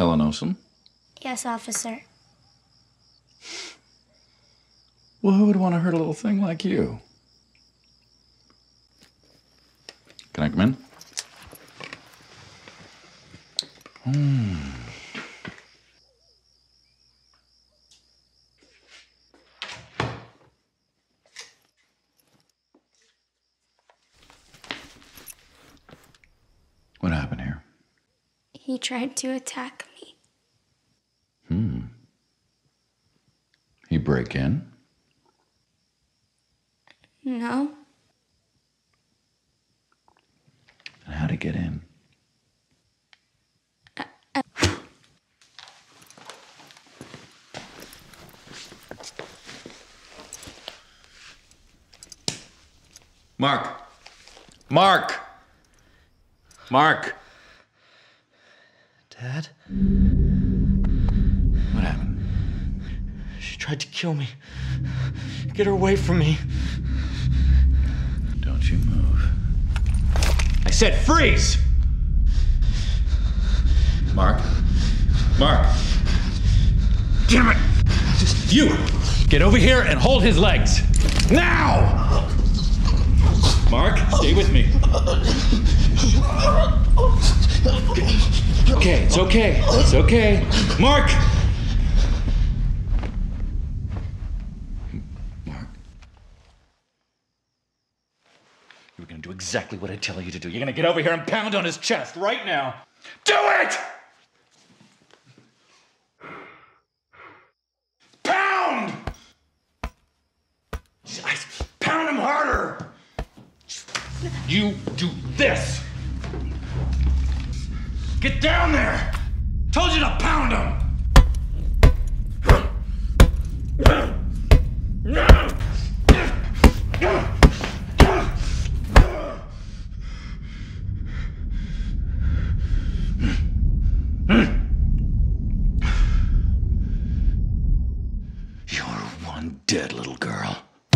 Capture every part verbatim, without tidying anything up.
Helen Olsen? Yes, officer. Well, who would want to hurt a little thing like you? Can I come in? Hmm. What happened here? He tried to attack me. Hmm. He break in? No. And how'd he get in? Uh, uh. Mark! Mark! Mark! Dad? What happened? She tried to kill me. Get her away from me. Don't you move. I said freeze! Mark? Mark! Damn it! Just you! Get over here and hold his legs! Now! Mark, stay with me. Okay, it's okay. It's okay. Mark! Mark. You're gonna do exactly what I tell you to do. You're gonna get over here and pound on his chest right now. Do it! Pound! Pound him harder! You do this! Get down there! Told you to pound him! You're one dead little girl.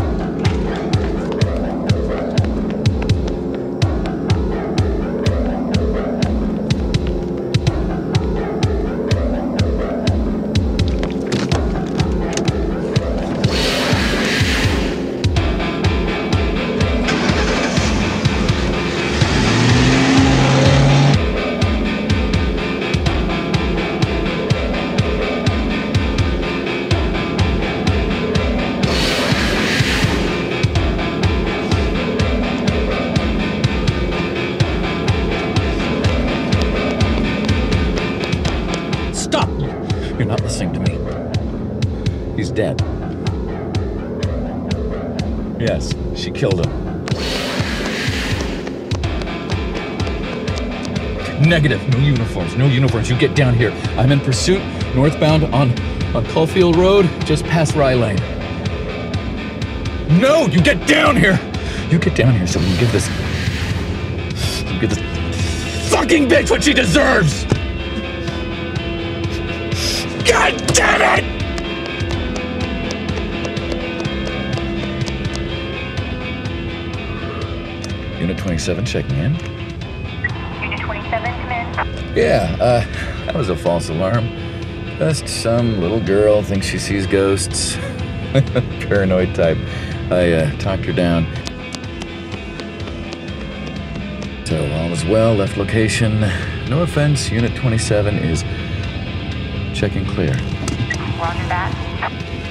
Stop! You're not listening to me. He's dead. Yes, she killed him. Negative. No uniforms. No uniforms. You get down here. I'm in pursuit, northbound on, on Caulfield Road, just past Rye Lane. No! You get down here! You get down here so we can give this... You give this fucking bitch what she deserves! God damn it! Unit twenty-seven checking in. Unit twenty-seven, come in. Yeah, uh, that was a false alarm. Just some little girl thinks she sees ghosts. Paranoid type. I uh, talked her down. So all is well, left location. No offense, Unit twenty-seven is checking clear. Roger that.